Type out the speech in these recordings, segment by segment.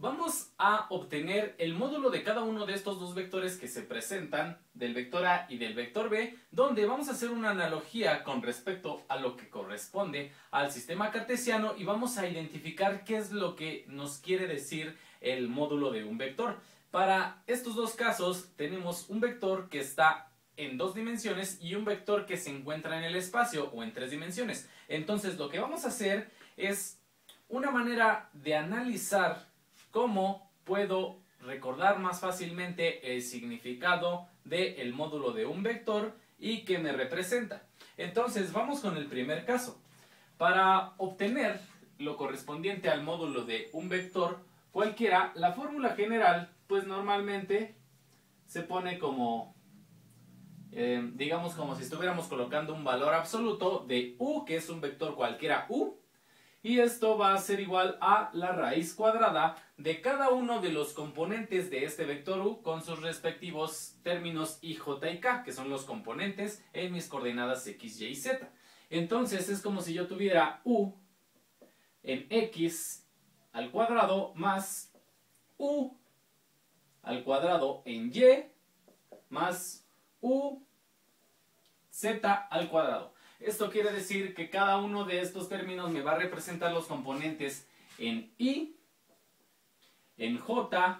vamos a obtener el módulo de cada uno de estos dos vectores que se presentan, del vector A y del vector B, donde vamos a hacer una analogía con respecto a lo que corresponde al sistema cartesiano y vamos a identificar qué es lo que nos quiere decir el módulo de un vector. Para estos dos casos tenemos un vector que está en dos dimensiones y un vector que se encuentra en el espacio o en tres dimensiones. Entonces lo que vamos a hacer es una manera de analizar cómo puedo recordar más fácilmente el significado del módulo de un vector y que me representa. Entonces vamos con el primer caso. Para obtener lo correspondiente al módulo de un vector cualquiera, la fórmula general pues normalmente se pone como, digamos como si estuviéramos colocando un valor absoluto de u, que es un vector cualquiera u, y esto va a ser igual a la raíz cuadrada de cada uno de los componentes de este vector u con sus respectivos términos i, j y k, que son los componentes en mis coordenadas x, y y z. Entonces es como si yo tuviera u en x al cuadrado más u al cuadrado en y más u z al cuadrado. Esto quiere decir que cada uno de estos términos me va a representar los componentes en i, en j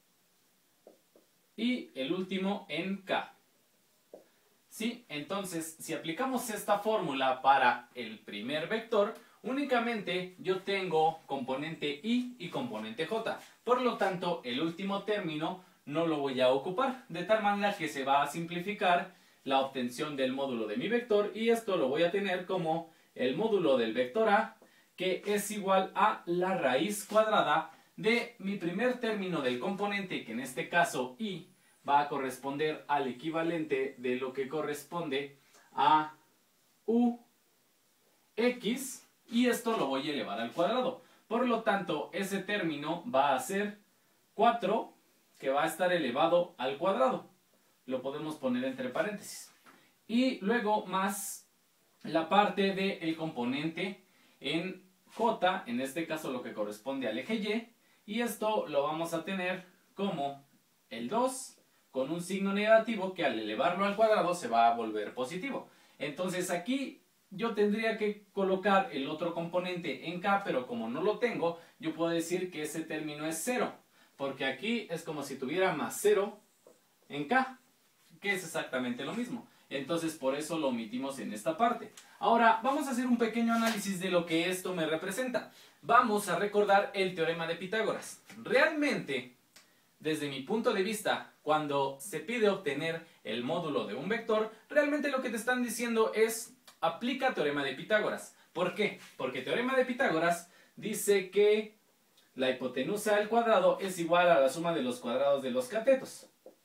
y el último en k. ¿Sí? Entonces, si aplicamos esta fórmula para el primer vector, únicamente yo tengo componente i y componente j. Por lo tanto, el último término no lo voy a ocupar, de tal manera que se va a simplificar la obtención del módulo de mi vector y esto lo voy a tener como el módulo del vector A, que es igual a la raíz cuadrada de mi primer término del componente, que en este caso i va a corresponder al equivalente de lo que corresponde a ux, y esto lo voy a elevar al cuadrado. Por lo tanto, ese término va a ser 4, que va a estar elevado al cuadrado. Lo podemos poner entre paréntesis. Y luego más la parte del componente en j, en este caso lo que corresponde al eje y, y esto lo vamos a tener como el 2 con un signo negativo que al elevarlo al cuadrado se va a volver positivo. Entonces aquí yo tendría que colocar el otro componente en k, pero como no lo tengo, yo puedo decir que ese término es 0, porque aquí es como si tuviera más 0 en k, que es exactamente lo mismo. Entonces por eso lo omitimos en esta parte. Ahora vamos a hacer un pequeño análisis de lo que esto me representa. Vamos a recordar el teorema de Pitágoras. Realmente, desde mi punto de vista, cuando se pide obtener el módulo de un vector, realmente lo que te están diciendo es aplica teorema de Pitágoras. ¿Por qué? Porque teorema de Pitágoras dice que la hipotenusa al cuadrado es igual a la suma de los cuadrados de los catetos.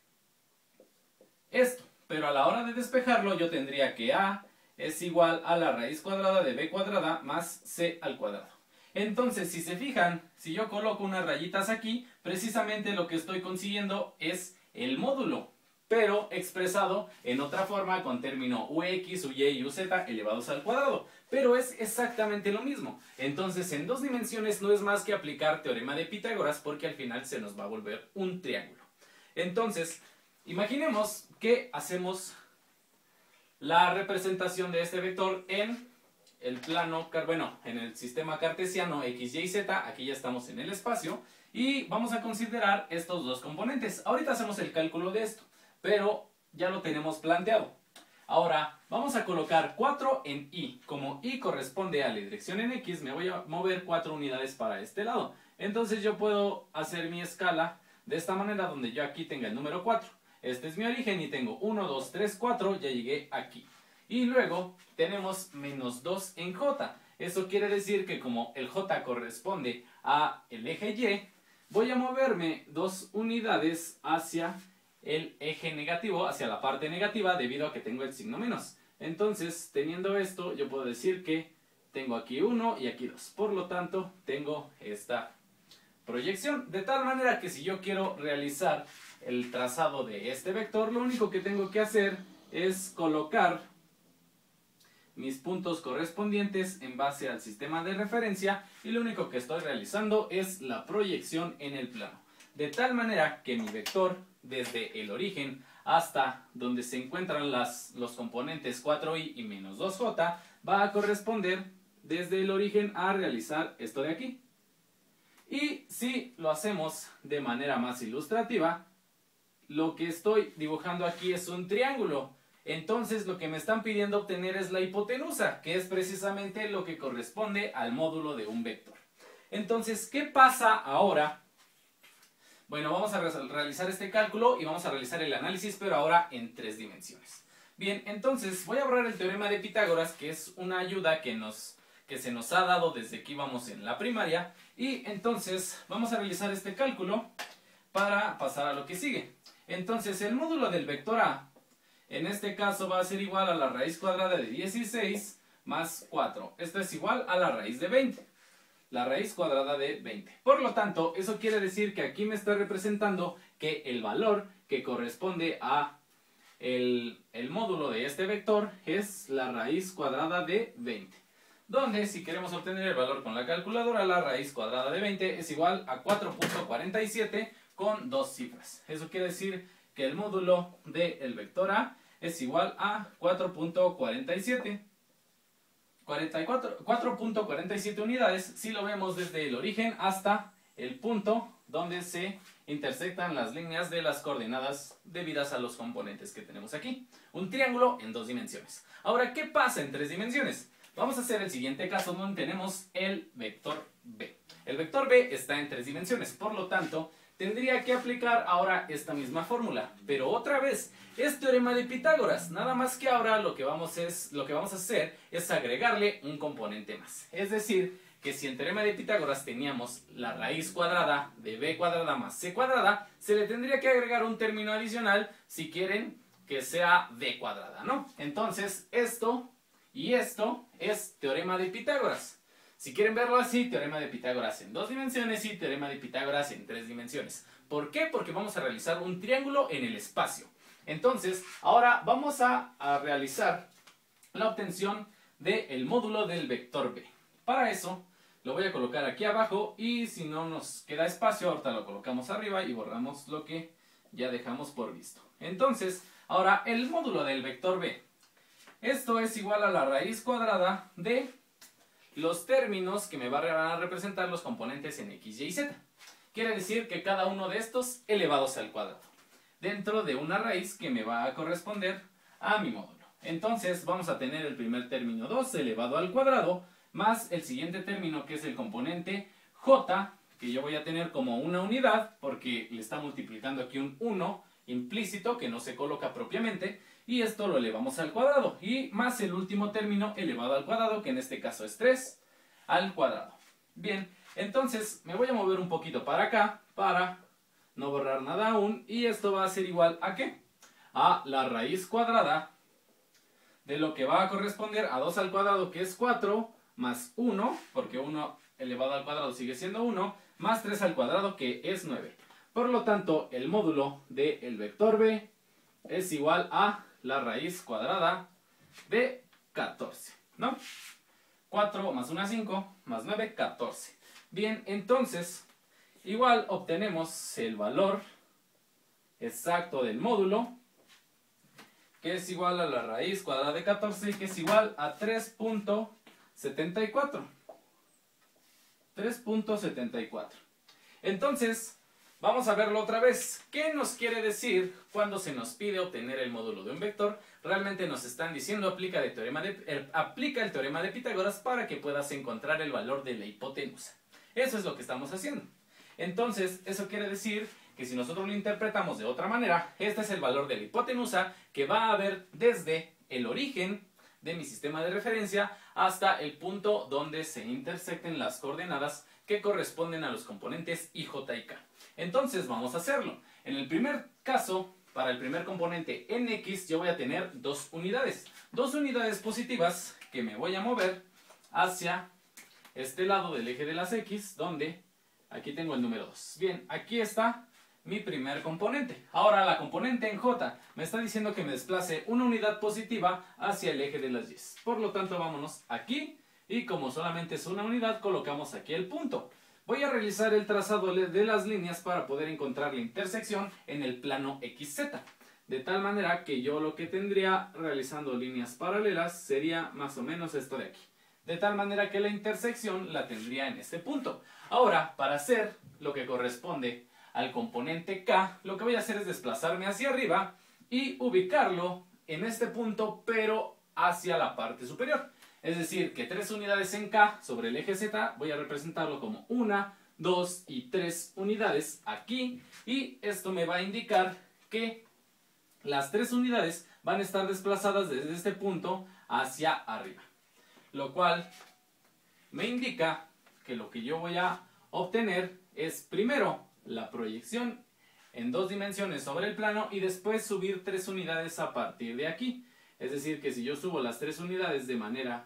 Esto, pero a la hora de despejarlo yo tendría que a es igual a la raíz cuadrada de b cuadrada más c al cuadrado. Entonces, si se fijan, si yo coloco unas rayitas aquí, precisamente lo que estoy consiguiendo es el módulo, pero expresado en otra forma con término ux, uy y uz elevados al cuadrado. Pero es exactamente lo mismo. Entonces, en dos dimensiones no es más que aplicar teorema de Pitágoras porque al final se nos va a volver un triángulo. Entonces, imaginemos que hacemos la representación de este vector en el plano, bueno, en el sistema cartesiano x, y, z. Aquí ya estamos en el espacio y vamos a considerar estos dos componentes. Ahorita hacemos el cálculo de esto, pero ya lo tenemos planteado. Ahora vamos a colocar 4 en y. Como y corresponde a la dirección en x, me voy a mover 4 unidades para este lado. Entonces yo puedo hacer mi escala de esta manera, donde yo aquí tenga el número 4. Este es mi origen y tengo 1, 2, 3, 4, ya llegué aquí. Y luego tenemos menos 2 en j. Eso quiere decir que como el j corresponde a el eje y, voy a moverme 2 unidades hacia el eje negativo, hacia la parte negativa, debido a que tengo el signo menos. Entonces, teniendo esto, yo puedo decir que tengo aquí 1 y aquí 2. Por lo tanto, tengo esta proyección. De tal manera que si yo quiero realizar el trazado de este vector, lo único que tengo que hacer es colocar mis puntos correspondientes en base al sistema de referencia y lo único que estoy realizando es la proyección en el plano. De tal manera que mi vector desde el origen hasta donde se encuentran los componentes 4i y menos 2j va a corresponder desde el origen a realizar esto de aquí. Y si lo hacemos de manera más ilustrativa, lo que estoy dibujando aquí es un triángulo. Entonces lo que me están pidiendo obtener es la hipotenusa, que es precisamente lo que corresponde al módulo de un vector. Entonces, ¿qué pasa ahora? Bueno, vamos a realizar este cálculo y vamos a realizar el análisis, pero ahora en 3 dimensiones. Bien, entonces voy a borrar el teorema de Pitágoras, que es una ayuda que se nos ha dado desde que íbamos en la primaria. Y entonces vamos a realizar este cálculo para pasar a lo que sigue. Entonces el módulo del vector A, en este caso va a ser igual a la raíz cuadrada de 16 más 4. Esto es igual a la raíz de 20. La raíz cuadrada de 20. Por lo tanto, eso quiere decir que aquí me está representando que el valor que corresponde a el módulo de este vector es la raíz cuadrada de 20. Donde, si queremos obtener el valor con la calculadora, la raíz cuadrada de 20 es igual a 4.47 con 2 cifras. Eso quiere decir que el módulo del vector A es igual a 4.47. 4.47 unidades si lo vemos desde el origen hasta el punto donde se intersectan las líneas de las coordenadas debidas a los componentes que tenemos aquí. Un triángulo en 2 dimensiones. Ahora, ¿qué pasa en 3 dimensiones? Vamos a hacer el siguiente caso donde tenemos el vector B. El vector B está en 3 dimensiones, por lo tanto, tendría que aplicar ahora esta misma fórmula. Pero otra vez, es teorema de Pitágoras. Nada más que ahora lo que vamos a hacer es agregarle un componente más. Es decir, que si en teorema de Pitágoras teníamos la raíz cuadrada de b cuadrada más c cuadrada, se le tendría que agregar un término adicional si quieren que sea b cuadrada, ¿no? Entonces, esto y esto es teorema de Pitágoras. Si quieren verlo así, teorema de Pitágoras en 2 dimensiones y teorema de Pitágoras en 3 dimensiones. ¿Por qué? Porque vamos a realizar un triángulo en el espacio. Entonces, ahora vamos a realizar la obtención del módulo del vector B. Para eso, lo voy a colocar aquí abajo y si no nos queda espacio, ahorita lo colocamos arriba y borramos lo que ya dejamos por visto. Entonces, ahora el módulo del vector B. Esto es igual a la raíz cuadrada de los términos que me van a representar los componentes en x, y, z. Quiere decir que cada uno de estos elevados al cuadrado, dentro de una raíz que me va a corresponder a mi módulo. Entonces vamos a tener el primer término 2 elevado al cuadrado, más el siguiente término que es el componente j, que yo voy a tener como una unidad, porque le está multiplicando aquí un 1 implícito que no se coloca propiamente, y esto lo elevamos al cuadrado, y más el último término elevado al cuadrado, que en este caso es 3 al cuadrado. Bien, entonces me voy a mover un poquito para acá, para no borrar nada aún, y esto va a ser igual a ¿qué? A la raíz cuadrada de lo que va a corresponder a 2 al cuadrado, que es 4, más 1, porque 1 elevado al cuadrado sigue siendo 1, más 3 al cuadrado, que es 9. Por lo tanto, el módulo del vector B es igual a la raíz cuadrada de 14, ¿no? 4 más 1, 5, más 9, 14. Bien, entonces, igual obtenemos el valor exacto del módulo, que es igual a la raíz cuadrada de 14, que es igual a 3.74. 3.74. Entonces, vamos a verlo otra vez. ¿Qué nos quiere decir cuando se nos pide obtener el módulo de un vector? Realmente nos están diciendo aplica el teorema de Pitágoras para que puedas encontrar el valor de la hipotenusa. Eso es lo que estamos haciendo. Entonces, eso quiere decir que si nosotros lo interpretamos de otra manera, este es el valor de la hipotenusa que va a haber desde el origen de mi sistema de referencia hasta el punto donde se intersecten las coordenadas que corresponden a los componentes i, j y k. Entonces vamos a hacerlo. En el primer caso, para el primer componente en x, yo voy a tener 2 unidades. 2 unidades positivas que me voy a mover hacia este lado del eje de las x, donde aquí tengo el número 2. Bien, aquí está mi primer componente. Ahora la componente en J me está diciendo que me desplace una unidad positiva hacia el eje de las Y. Por lo tanto, vámonos aquí y como solamente es una unidad, colocamos aquí el punto. Voy a realizar el trazado de las líneas para poder encontrar la intersección en el plano XZ. De tal manera que yo lo que tendría realizando líneas paralelas sería más o menos esto de aquí. De tal manera que la intersección la tendría en este punto. Ahora, para hacer lo que corresponde al componente K, lo que voy a hacer es desplazarme hacia arriba y ubicarlo en este punto, pero hacia la parte superior. Es decir, que 3 unidades en K sobre el eje Z, voy a representarlo como 1, 2 y 3 unidades aquí. Y esto me va a indicar que las 3 unidades van a estar desplazadas desde este punto hacia arriba. Lo cual me indica que lo que yo voy a obtener es primero la proyección en 2 dimensiones sobre el plano y después subir 3 unidades a partir de aquí. Es decir, que si yo subo las 3 unidades de manera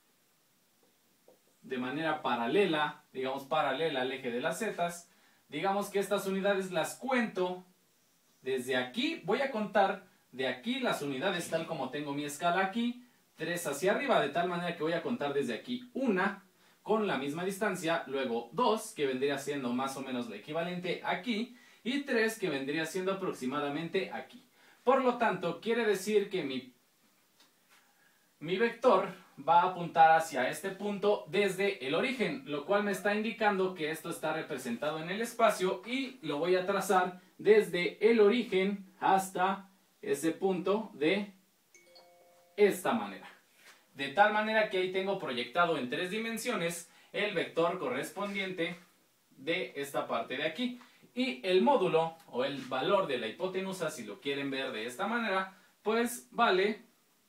paralela, digamos paralela al eje de las zetas, digamos que estas unidades las cuento desde aquí. Voy a contar de aquí las unidades tal como tengo mi escala aquí, 3 hacia arriba, de tal manera que voy a contar desde aquí 1 con la misma distancia, luego 2 que vendría siendo más o menos la equivalente aquí y 3 que vendría siendo aproximadamente aquí. Por lo tanto, quiere decir que mi vector va a apuntar hacia este punto desde el origen, lo cual me está indicando que esto está representado en el espacio y lo voy a trazar desde el origen hasta ese punto de esta manera. De tal manera que ahí tengo proyectado en 3 dimensiones el vector correspondiente de esta parte de aquí. Y el módulo o el valor de la hipotenusa, si lo quieren ver de esta manera, pues vale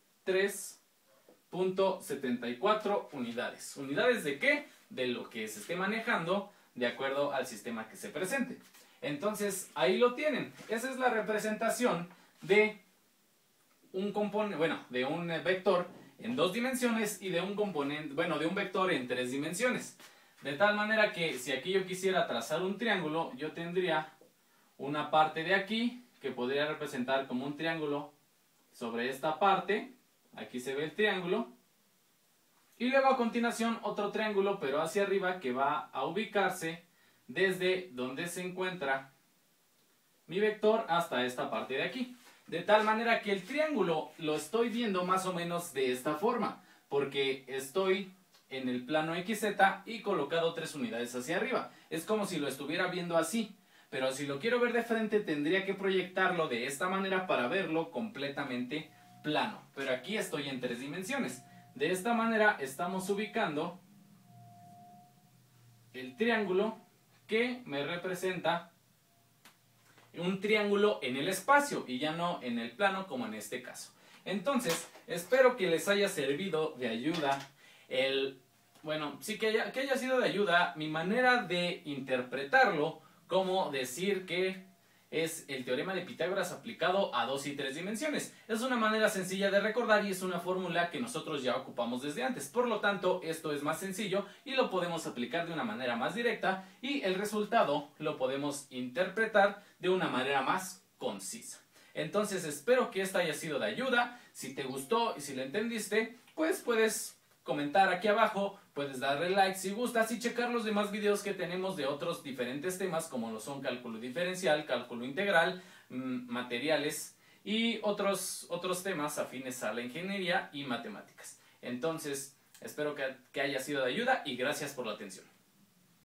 3.74 unidades. ¿Unidades de qué? De lo que se esté manejando de acuerdo al sistema que se presente. Entonces, ahí lo tienen. Esa es la representación de un componente, bueno, de un vector en 2 dimensiones y de un componente, bueno, de un vector en 3 dimensiones. De tal manera que si aquí yo quisiera trazar un triángulo, yo tendría una parte de aquí que podría representar como un triángulo sobre esta parte. Aquí se ve el triángulo. Y luego a continuación otro triángulo, pero hacia arriba, que va a ubicarse desde donde se encuentra mi vector hasta esta parte de aquí. De tal manera que el triángulo lo estoy viendo más o menos de esta forma, porque estoy en el plano XZ y colocado 3 unidades hacia arriba. Es como si lo estuviera viendo así, pero si lo quiero ver de frente tendría que proyectarlo de esta manera para verlo completamente plano. Pero aquí estoy en 3 dimensiones. De esta manera estamos ubicando el triángulo que me representa un triángulo en el espacio y ya no en el plano como en este caso. Entonces, espero que les haya servido de ayuda bueno, sí que haya sido de ayuda mi manera de interpretarlo, como decir que es el teorema de Pitágoras aplicado a 2 y 3 dimensiones. Es una manera sencilla de recordar y es una fórmula que nosotros ya ocupamos desde antes. Por lo tanto, esto es más sencillo y lo podemos aplicar de una manera más directa y el resultado lo podemos interpretar de una manera más concisa. Entonces, espero que esta haya sido de ayuda. Si te gustó y si lo entendiste, pues puedes comentar aquí abajo, puedes darle like si gustas y checar los demás videos que tenemos de otros diferentes temas como lo son cálculo diferencial, cálculo integral, materiales y otros temas afines a la ingeniería y matemáticas. Entonces, espero que haya sido de ayuda y gracias por la atención.